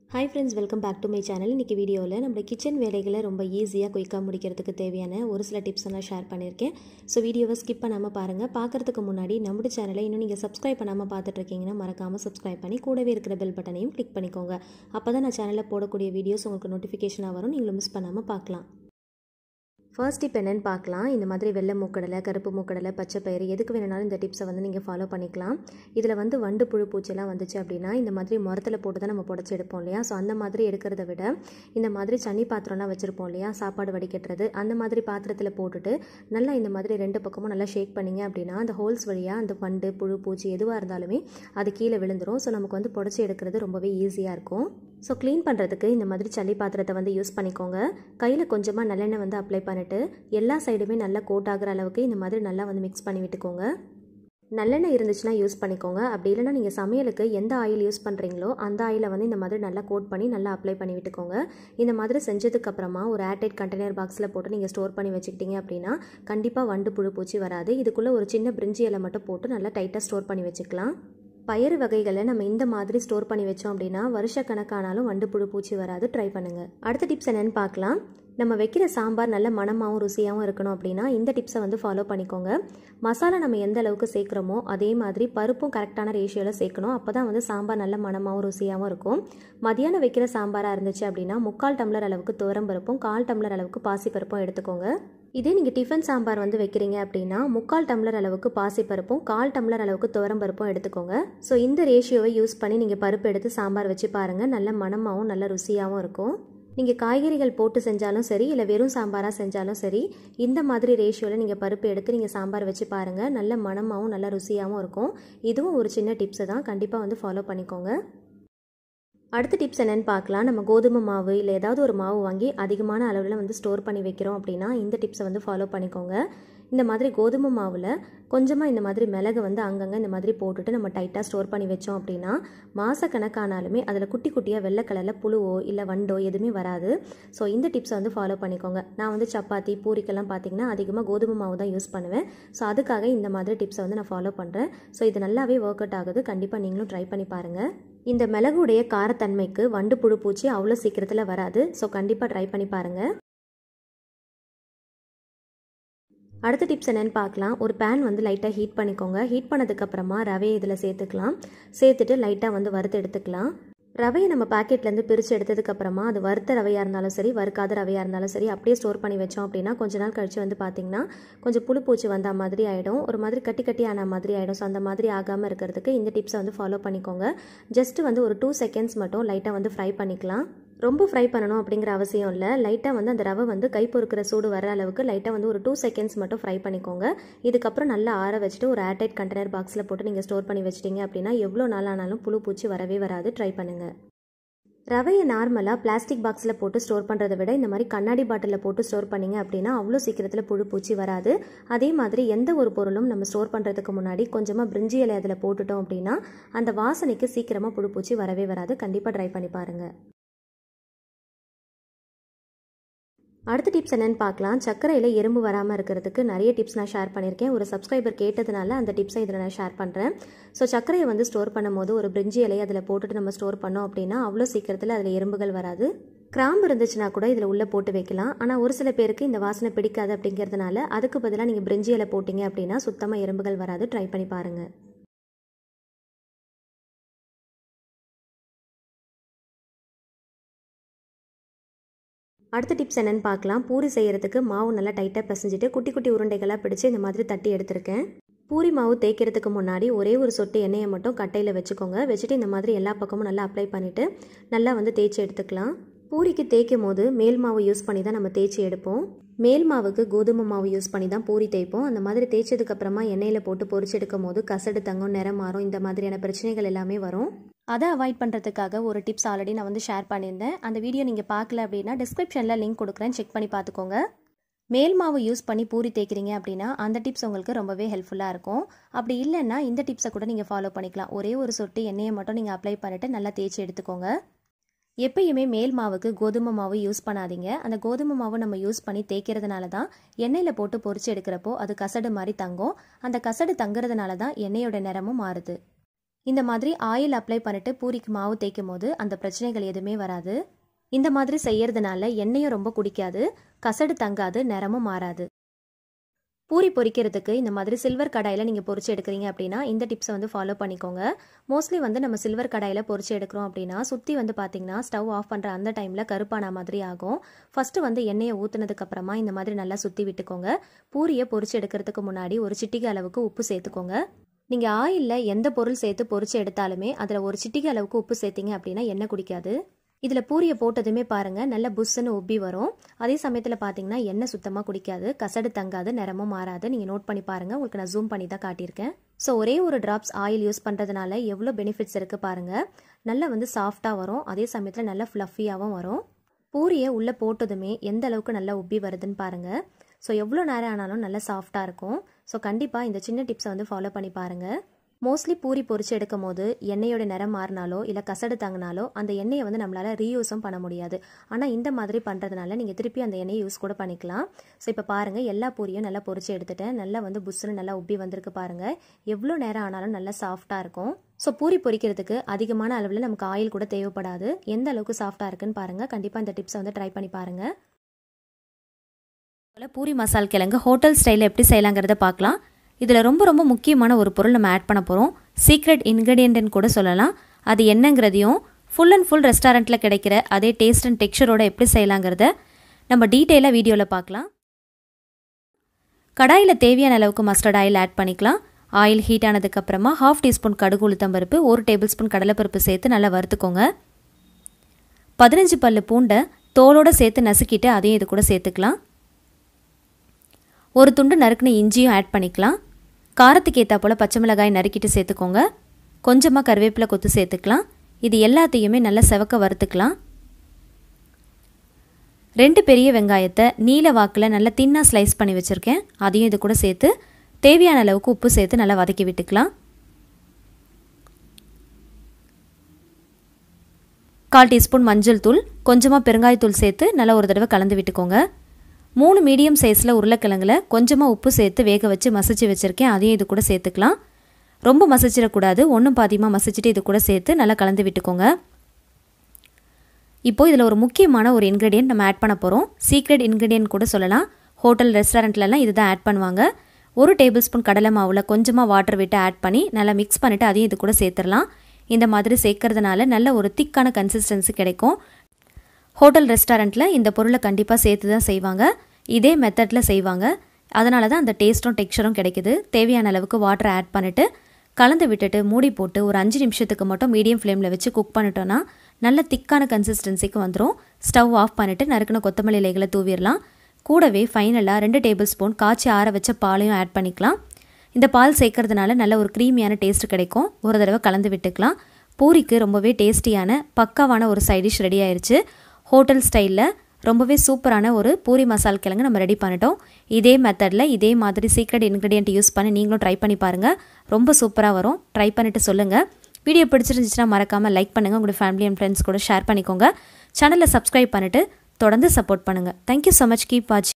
Hi friends, welcome back to my channel. இன்னைக்கு வீடியோவில் நம்ம கிச்சன் வேலைகளை ரொம்ப ஈஸியாக குயிக்காக முடிக்கிறதுக்கு தேவையான ஒரு சில டிப்ஸ் நான் ஷேர் பண்ணியிருக்கேன். ஸோ வீடியோவை ஸ்கிப் பண்ணாமல் பாருங்கள். பார்க்குறதுக்கு முன்னாடி நம்ம சேனலை இன்னும் நீங்கள் சப்ஸ்கிரைப் பண்ணாமல் பார்த்துட்டு இருக்கீங்கன்னா மறக்காமல் சப்ஸ்கிரைப் பண்ணி கூடவே இருக்கிற பெல் பட்டனையும் கிளிக் பண்ணிக்கோங்க. அப்போ தான் நான் சேனலில் போடக்கூடிய வீடியோஸ் உங்களுக்கு நோட்டிஃபிகேஷனாக வரும், நீங்களும் மிஸ் பண்ணாமல் பார்க்கலாம். ஃபர்ஸ்ட் டிப் என்னென்னு பார்க்கலாம். இந்த மாதிரி வெள்ளை மூக்கடலை, கருப்பு மூக்கடலை, பச்சை பயிறு எதுக்கு வேணுனாலும் இந்த டிப்ஸை நீங்கள் ஃபாலோ பண்ணிக்கலாம். இதில் வண்டு புழு பூச்சியெல்லாம் வந்துச்சு அப்படின்னா இந்த மாதிரி முரத்தில் போட்டு தான் நம்ம புடச்சி எடுப்போம் இல்லையா. ஸோ அந்த மாதிரி எடுக்கிறத விட இந்த மாதிரி சன்னி பாத்திரம்லாம் வச்சுருப்போம் இல்லையா, சாப்பாடு வடிகட்டுறது, அந்த மாதிரி பாத்திரத்தில் போட்டுட்டு நல்லா இந்த மாதிரி ரெண்டு பக்கமும் நல்லா ஷேக் பண்ணிங்க அப்படின்னா அந்த ஹோல்ஸ் வழியாக அந்த வண்டு புழு பூச்சி எதுவாக இருந்தாலுமே அது கீழே விழுந்துடும். ஸோ நமக்கு புடச்சி எடுக்கிறது ரொம்பவே ஈஸியாக இருக்கும். ஸோ க்ளீன் பண்ணுறதுக்கு இந்த மாதிரி சல்லி பாத்திரத்தை யூஸ் பண்ணிக்கோங்க. கையில் கொஞ்சமாக நல்லெண்ணெய் அப்ளை பண்ணிவிட்டு எல்லா சைடுமே நல்லா கோட் ஆகிற அளவுக்கு இந்த மாதிரி நல்லா மிக்ஸ் பண்ணி விட்டுக்கோங்க. நல்லெண்ணெய் இருந்துச்சுன்னா யூஸ் பண்ணிக்கோங்க. அப்படி இல்லைனா நீங்கள் சமையலுக்கு எந்த ஆயில் யூஸ் பண்ணுறீங்களோ அந்த ஆயிலை இந்த மாதிரி நல்லா கோட் பண்ணி நல்லா அப்ளை பண்ணி விட்டுக்கோங்க. இந்த மாதிரி செஞ்சதுக்கப்புறமா ஒரு ஏர்டைட் கண்டெய்னர் பாக்ஸில் போட்டு நீங்கள் ஸ்டோர் பண்ணி வச்சுக்கிட்டீங்க அப்படின்னா கண்டிப்பாக வண்டு புழு பூச்சி வராது. இதுக்குள்ளே ஒரு சின்ன பிரிஞ்சி இலை மட்டும் போட்டு நல்லா டைட்டாக ஸ்டோர் பண்ணி வச்சுக்கலாம். பயிறு வகைகளை நம்ம இந்த மாதிரி ஸ்டோர் பண்ணி வச்சோம் அப்படின்னா வருஷக்கணக்கானாலும் வண்டு புழு பூச்சி வராது. ட்ரை பண்ணுங்கள். அடுத்த டிப்ஸ் என்னென்னு பார்க்கலாம். நம்ம வைக்கிற சாம்பார் நல்ல மணமாகவும் ருசியாகவும் இருக்கணும் அப்படின்னா இந்த டிப்ஸை ஃபாலோ பண்ணிக்கோங்க. மசாலா நம்ம எந்த அளவுக்கு சேர்க்குறோமோ அதே மாதிரி பருப்பும் கரெக்டான ரேஷியோவில் சேர்க்கணும். அப்போ தான் சாம்பார் நல்ல மணமாகவும் ருசியாகவும் இருக்கும். மதியானம் வைக்கிற சாம்பாராக இருந்துச்சு அப்படின்னா 3/4 டம்ளர் அளவுக்கு துவரம் பருப்பும் 1/4 டம்ளர் அளவுக்கு பாசிப்பருப்பும் எடுத்துக்கோங்க. இதே நீங்கள் டிஃபன் சாம்பார் வைக்கிறீங்க அப்படின்னா 3/4 டம்ளர் அளவுக்கு பாசிப்பருப்பும் 1/4 டம்ளர் அளவுக்கு துவரம் பருப்பும் எடுத்துக்கோங்க. ஸோ இந்த ரேஷியோவை யூஸ் பண்ணி நீங்கள் பருப்பு எடுத்து சாம்பார் வச்சு பாருங்கள். நல்ல மணமாகவும் நல்ல ருசியாகவும் இருக்கும். நீங்கள் காய்கறிகள் போட்டு செஞ்சாலும் சரி இல்லை வெறும் சாம்பாராக செஞ்சாலும் சரி இந்த மாதிரி ரேஷியோவில் நீங்கள் பருப்பு எடுத்து நீங்கள் சாம்பார் வச்சு பாருங்கள். நல்ல மணமாகவும் நல்ல ருசியாகவும் இருக்கும். இதுவும் ஒரு சின்ன டிப்ஸு தான், கண்டிப்பாக ஃபாலோ பண்ணிக்கோங்க. அடுத்த டிப்ஸ் என்னென்னு பார்க்கலாம். நம்ம கோதுமை மாவு இல்லை ஏதாவது ஒரு மாவு வாங்கி அதிகமான அளவில் ஸ்டோர் பண்ணி வைக்கிறோம் அப்படின்னா இந்த டிப்ஸை ஃபாலோ பண்ணிக்கோங்க. இந்த மாதிரி கோதுமை மாவில் கொஞ்சமாக இந்த மாதிரி மிளகு அங்கங்கே இந்த மாதிரி போட்டுட்டு நம்ம டைட்டாக ஸ்டோர் பண்ணி வச்சோம் அப்படின்னா மாதக்கணக்கானாலுமே அதில் குட்டி குட்டியாக வெள்ளை கலரில் புழுவோ இல்லை வண்டோ எதுவுமே வராது. ஸோ இந்த டிப்ஸை ஃபாலோ பண்ணிக்கோங்க. நான் சப்பாத்தி பூரிக்கெல்லாம் பார்த்திங்கன்னா அதிகமாக கோதுமை மாவு தான் யூஸ் பண்ணுவேன். ஸோ அதுக்காக இந்த மாதிரி டிப்ஸை நான் ஃபாலோ பண்ணுறேன். ஸோ இது நல்லாவே ஒர்க் அவுட் ஆகுது. கண்டிப்பாக நீங்களும் ட்ரை பண்ணி பாருங்கள். இந்த மிளகுடைய காரத்தன்மைக்கு வண்டு புழு பூச்சி அவ்வளோ சீக்கிரத்தில் வராது. ஸோ கண்டிப்பாக ட்ரை பண்ணி பாருங்கள். அடுத்த டிப்ஸ் என்னென்னு பார்க்கலாம். ஒரு பேன் லைட்டாக ஹீட் பண்ணிக்கோங்க. ஹீட் பண்ணதுக்கப்புறமா ரவையை இதில் சேர்த்துக்கலாம். சேர்த்துட்டு லைட்டாக வறுத்து எடுத்துக்கலாம். ரவையை நம்ம பேக்கெட்லேருந்து பிரித்து எடுத்ததுக்கப்புறமா அது வறுத்த ரவையாக இருந்தாலும் சரி வறுக்காத ரவையாக இருந்தாலும் சரி அப்படியே ஸ்டோர் பண்ணி வச்சோம் அப்படின்னா கொஞ்ச நாள் கழிச்சு பார்த்திங்கன்னா கொஞ்சம் புழு பூச்சி வந்த மாதிரி ஆகிடும். ஒரு மாதிரி கட்டி கட்டி ஆன மாதிரி ஆகிடும். ஸோ அந்த மாதிரி ஆகாமல் இருக்கிறதுக்கு இந்த டிப்ஸை ஃபாலோ பண்ணிக்கோங்க. ஜஸ்ட் ஒரு 2 செகண்ட்ஸ் மட்டும் லைட்டாக ஃப்ரை பண்ணிக்கலாம். ரொம்ப ஃப்ரை பண்ணணும் அப்படிங்கிற அவசியம் இல்லை. லைட்டாக அந்த ரவை கை பொறுக்கிற சூடு வர அளவுக்கு லைட்டாக ஒரு 2 செகண்ட்ஸ் மட்டும் ஃப்ரை பண்ணிக்கோங்க. இதுக்கப்புறம் நல்லா ஆற வச்சுட்டு ஒரு ஏர்டைட் கண்டெய்னர் பாக்ஸில் போட்டு நீங்கள் ஸ்டோர் பண்ணி வச்சிட்டிங்க அப்படின்னா எவ்வளோ நாள் ஆனாலும் புழு பூச்சி வரவே வராது. ட்ரை பண்ணுங்கள். ரவையை நார்மலாக பிளாஸ்டிக் பாக்ஸில் போட்டு ஸ்டோர் பண்ணுறதை விட இந்த மாதிரி கண்ணாடி பாட்டிலில் போட்டு ஸ்டோர் பண்ணிங்க அப்படின்னா அவ்வளோ சீக்கிரத்தில் புழு பூச்சி வராது. அதே மாதிரி எந்த ஒரு பொருளும் நம்ம ஸ்டோர் பண்ணுறதுக்கு முன்னாடி கொஞ்சமாக பிரிஞ்சி இலை அதில் போட்டுட்டோம் அப்படின்னா அந்த வாசனைக்கு சீக்கிரமாக புழு பூச்சி வரவே வராது. கண்டிப்பாக ட்ரை பண்ணி பாருங்கள். அடுத்த டிப்ஸ் என்னென்னு பார்க்கலாம். சர்க்கரையில் எறும்பு வராமல் இருக்கிறதுக்கு நிறைய டிப்ஸ் நான் ஷேர் பண்ணியிருக்கேன். ஒரு சப்ஸ்கிரைபர் கேட்டதுனால அந்த டிப்ஸை இதில் நான் ஷேர் பண்ணுறேன். ஸோ சர்க்கரையை ஸ்டோர் பண்ணும்போது ஒரு பிரிஞ்சி இலையை அதில் போட்டுட்டு நம்ம ஸ்டோர் பண்ணோம் அப்படின்னா அவ்வளோ சீக்கிரத்தில் அதில் எறும்புகள் வராது. கிராம்பு இருந்துச்சுன்னா கூட இதில் உள்ளே போட்டு வைக்கலாம். ஆனால் ஒரு சில பேருக்கு இந்த வாசனை பிடிக்காது அப்படிங்கிறதுனால அதுக்கு பதிலாக நீங்கள் பிரிஞ்சி இலை போட்டிங்க அப்படின்னா சுத்தமாக எறும்புகள் வராது. ட்ரை பண்ணி பாருங்கள். அடுத்த டிப்ஸ் என்னென்னு பார்க்கலாம். பூரி செய்கிறதுக்கு மாவு நல்லா டைட்டாக பிசைஞ்சிட்டு குட்டி குட்டி உருண்டைகளாக பிடிச்சி இந்த மாதிரி தட்டி எடுத்திருக்கேன். பூரி மாவு தேய்க்கிறதுக்கு முன்னாடி ஒரே ஒரு சொட்டு எண்ணெயை மட்டும் கட்டையில் வச்சுக்கோங்க. வச்சுட்டு இந்த மாதிரி எல்லா பக்கமும் நல்லா அப்ளை பண்ணிவிட்டு நல்லா தேய்ச்சி எடுத்துக்கலாம். பூரிக்கு தேய்க்கும் போது மேல் மாவு யூஸ் பண்ணி தான் நம்ம தேய்ச்சி எடுப்போம். மேல் மாவுக்கு கோதுமை மாவு யூஸ் பண்ணி தான் பூரி தேய்ப்போம். அந்த மாதிரி தேய்ச்சதுக்கப்புறமா எண்ணெயில் போட்டு பொரிச்சு எடுக்கும் போது கசடு தங்கம், நிறம் மாறும், இந்த மாதிரியான பிரச்சனைகள் எல்லாமே வரும். அதை அவாய்ட் பண்ணுறதுக்காக ஒரு டிப்ஸ் ஆல்ரெடி நான் ஷேர் பண்ணியிருந்தேன். அந்த வீடியோ நீங்கள் பார்க்கல அப்படின்னா டிஸ்கிரிப்ஷனில் லிங்க் கொடுக்குறேன், செக் பண்ணி பார்த்துக்கோங்க. மேல் மாவு யூஸ் பண்ணி பூரி தேய்க்கிறீங்க அப்படின்னா அந்த டிப்ஸ் உங்களுக்கு ரொம்பவே ஹெல்ப்ஃபுல்லாக இருக்கும். அப்படி இல்லைன்னா இந்த டிப்ஸை கூட நீங்கள் ஃபாலோ பண்ணிக்கலாம். ஒரே ஒரு சொட்டு எண்ணெயை மட்டும் நீங்கள் அப்ளை பண்ணிவிட்டு நல்லா தேய்ச்சி எடுத்துக்கோங்க. எப்பயுமே மேல் மாவுக்கு கோதுமை மாவு யூஸ் பண்ணாதீங்க. அந்த கோதுமை மாவு நம்ம யூஸ் பண்ணி தேய்க்கிறதுனால தான் எண்ணெயில் போட்டு பொரிச்சு எடுக்கிறப்போ அது கசடு மாதிரி தங்கும். அந்த கசடு தங்குறதுனால தான் எண்ணெயோட நிறமும் மாறுது. இந்த மாதிரி ஆயில் அப்ளை பண்ணிட்டு பூரிக்கு மாவு தேய்க்கும் போது அந்த பிரச்சனைகள் எதுவுமே வராது. இந்த மாதிரி செய்யறதுனால எண்ணெயும் ரொம்ப குடிக்காது, கசடு தங்காது, நிறமும் மாறாது. பூரி பொரிக்கிறதுக்கு இந்த மாதிரி சில்வர் கடாயில் நீங்கள் பொரிச்சு எடுக்கிறீங்க அப்படின்னா இந்த டிப்ஸை வந்து ஃபாலோ பண்ணிக்கோங்க. மோஸ்ட்லி வந்து நம்ம சில்வர் கடாயில் பொரிச்சு எடுக்கிறோம் அப்படின்னா சுற்றி வந்து பார்த்தீங்கன்னா ஸ்டவ் ஆஃப் பண்ணுற அந்த டைமில் கருப்பான மாதிரி ஆகும். ஃபஸ்ட்டு வந்து எண்ணெயை ஊற்றுனதுக்கப்புறமா இந்த மாதிரி நல்லா சுற்றி விட்டுக்கோங்க. பூரியை பொரிச்சு எடுக்கிறதுக்கு முன்னாடி ஒரு சிட்டிகை அளவுக்கு உப்பு சேர்த்துக்கோங்க. நீங்கள் ஆயிலில் எந்த பொருள் சேர்த்து பொரிச்சு எடுத்தாலுமே அதில் ஒரு சிட்டிகை அளவுக்கு உப்பு சேர்த்திங்க அப்படின்னா எண்ணெய் குடிக்காது. இதில் பூரியை போட்டதுமே பாருங்கள் நல்ல புஷ்ஷுன்னு உப்பி வரும். அதே சமயத்தில் பார்த்தீங்கன்னா எண்ணெய் சுத்தமாக குடிக்காது, கசடு தங்காது, நிறமும் மாறாது. நீங்கள் நோட் பண்ணி பாருங்கள், உங்களுக்கு நான் ஜூம் பண்ணி தான் காட்டியிருக்கேன். ஸோ ஒரே ஒரு ட்ராப்ஸ் ஆயில் யூஸ் பண்ணுறதுனால எவ்வளோ பெனிஃபிட்ஸ் இருக்குது பாருங்கள். நல்லா வந்து சாஃப்டாக வரும், அதே சமயத்தில் நல்லா ஃப்ளஃபியாகவும் வரும். பூரியை உள்ளே போட்டதுமே எந்த அளவுக்கு நல்லா உப்பி வருதுன்னு பாருங்கள். ஸோ எவ்வளோ நேரம் ஆனாலும் நல்லா சாஃப்டாக இருக்கும். ஸோ கண்டிப்பாக இந்த சின்ன டிப்ஸை வந்து ஃபாலோ பண்ணி பாருங்கள். மோஸ்ட்லி பூரி பொரிச்சு எடுக்கும் போது எண்ணெயோட நிறம் மாறினாலோ இல்லை கசடு தங்கினாலோ அந்த எண்ணெயை வந்து நம்மளால் ரீயூஸும் பண்ண முடியாது. ஆனால் இந்த மாதிரி பண்ணுறதுனால நீங்கள் திருப்பி அந்த எண்ணெயை யூஸ் கூட பண்ணிக்கலாம். ஸோ இப்போ பாருங்கள் எல்லா பூரியும் நல்லா பொரிச்சு எடுத்துட்டேன். நல்லா வந்து புஷ்ஷுன்னு நல்லா உப்பி வந்திருக்கு பாருங்கள். எவ்வளோ நேரம் ஆனாலும் நல்லா சாஃப்டாக இருக்கும். ஸோ பூரி பொரிக்கிறதுக்கு அதிகமான அளவில் நமக்கு ஆயில் கூட தேவைப்படாது. எந்த அளவுக்கு சாஃப்டாக இருக்குன்னு பாருங்கள். கண்டிப்பாக இந்த டிப்ஸை வந்து ட்ரை பண்ணி பாருங்கள். பூரி மசால் கிழங்கு ஹோட்டல் ஸ்டைலில் எப்படி செய்யலாங்கிறத பார்க்கலாம். இதில் ரொம்ப ரொம்ப முக்கியமான ஒரு பொருள் நம்ம ஆட் பண்ண போகிறோம். சீக்ரெட் இன்க்ரீடியன்ட்னு கூட சொல்லலாம். அது என்னங்கிறதையும் ஃபுல் அண்ட் ஃபுல் ரெஸ்டாரண்ட்டில் கிடைக்கிற அதே டேஸ்ட் அண்ட் டெக்ஸ்சரோட எப்படி செய்யலாங்கிறத நம்ம டீட்டெயிலாக வீடியோவில் பார்க்கலாம். கடாயில் தேவையான அளவுக்கு மஸ்டர்ட் ஆயில் ஆட் பண்ணிக்கலாம். ஆயில் ஹீட் ஆனதுக்கப்புறமா 1/2 டீஸ்பூன் கடுகு உளுத்தம்பருப்பு, 1 டேபிள் ஸ்பூன் கடலைப்பருப்பு சேர்த்து நல்லா வறுத்துக்கோங்க. 15 பல்லு பூண்டை தோலோடு சேர்த்து நசுக்கிட்டு அதையும் இது கூட சேர்த்துக்கலாம். ஒரு துண்டு நறுக்குன இஞ்சியும் ஆட் பண்ணிக்கலாம். காரத்துக்கு ஏற்றா போல் பச்சை மிளகாய் நறுக்கிட்டு சேர்த்துக்கோங்க. கொஞ்சமாக கருவேப்பிலை கொத்து சேர்த்துக்கலாம். இது எல்லாத்தையுமே நல்லா செவக்க வறுத்துக்கலாம். 2 பெரிய வெங்காயத்தை நீல வாக்கில் நல்லா தின்னாக ஸ்லைஸ் பண்ணி வச்சுருக்கேன். அதையும் இது கூட சேர்த்து தேவையான அளவுக்கு உப்பு சேர்த்து நல்லா வதக்கி விட்டுக்கலாம். 1/4 டீஸ்பூன் மஞ்சள் தூள், கொஞ்சமாக பெருங்காயத்தூள் சேர்த்து நல்லா ஒரு தடவை கலந்து விட்டுக்கோங்க. 3 மீடியம் சைஸில் உருளைக்கிழங்குல கொஞ்சமாக உப்பு சேர்த்து வேக வச்சு மசிச்சு வச்சுருக்கேன். அதையும் இது கூட சேர்த்துக்கலாம். ரொம்ப மசிச்சிடக்கூடாது, ஒன்றும் பாதியமாக மசிச்சுட்டு இது கூட சேர்த்து நல்லா கலந்து விட்டுக்கோங்க. இப்போது இதில் ஒரு முக்கியமான ஒரு இன்க்ரீடியன்ட் நம்ம ஆட் பண்ண போகிறோம். சீக்ரெட் இன்க்ரீடியன்ட் கூட சொல்லலாம். ஹோட்டல் ரெஸ்டாரண்ட்லலாம் இது தான் ஆட் பண்ணுவாங்க. 1 டேபிள் ஸ்பூன் கடலை மாவில் கொஞ்சமாக வாட்டர் விட்டு ஆட் பண்ணி நல்லா மிக்ஸ் பண்ணிவிட்டு அதையும் இது கூட சேர்த்துடலாம். இந்த மாதிரி சேர்க்கறதுனால நல்ல ஒரு திக்கான கன்சிஸ்டன்சி கிடைக்கும். ஹோட்டல் ரெஸ்டாரண்ட்டில் இந்த பொருளை கண்டிப்பாக சேர்த்து தான் செய்வாங்க. இதே மெத்தடில் செய்வாங்க. அதனால தான் அந்த டேஸ்ட்டும் டெக்ஸ்சரும் கிடைக்குது. தேவையான அளவுக்கு வாட்டர் ஆட் பண்ணிவிட்டு கலந்து விட்டுட்டு மூடி போட்டு ஒரு 5 நிமிஷத்துக்கு மட்டும் மீடியம் ஃப்ளேமில் வச்சு குக் பண்ணிட்டோன்னா நல்ல திக்கான கன்சிஸ்டன்சிக்கு வந்துடும். ஸ்டவ் ஆஃப் பண்ணிவிட்டு நறுக்கின கொத்தமல்லி இலைகளை தூவிடலாம். கூடவே ஃபைனலாக 2 டேபிள் ஸ்பூன் காய்ச்சி ஆற வச்ச பாலையும் ஆட் பண்ணிக்கலாம். இந்த பால் சேர்க்கறதுனால நல்ல ஒரு க்ரீமியான டேஸ்ட் கிடைக்கும். ஒரு தடவை கலந்து விட்டுக்கலாம். பூரிக்கு ரொம்பவே டேஸ்டியான பக்காவான ஒரு சைட் டிஷ் ரெடி ஆயிடுச்சு. ஹோட்டல் ஸ்டைலில் ரொம்பவே சூப்பரான ஒரு பூரி மசால் கிழங்கு நம்ம ரெடி பண்ணிட்டோம். இதே மெத்தடில் இதே மாதிரி சீக்ரெட் இன்க்ரீடியன்ட் யூஸ் பண்ணி நீங்களும் ட்ரை பண்ணி பாருங்கள். ரொம்ப சூப்பராக வரும். ட்ரை பண்ணிவிட்டு சொல்லுங்கள். வீடியோ பிடிச்சிருந்துச்சுன்னா மறக்காமல் லைக் பண்ணுங்கள். உங்களோட ஃபேமிலி அண்ட் ஃப்ரெண்ட்ஸ் கூட ஷேர் பண்ணிக்கோங்க. சேனலை சப்ஸ்கிரைப் பண்ணிவிட்டு தொடர்ந்து சப்போர்ட் பண்ணுங்கள். Thank you so much. கீப் வாட்சிங்.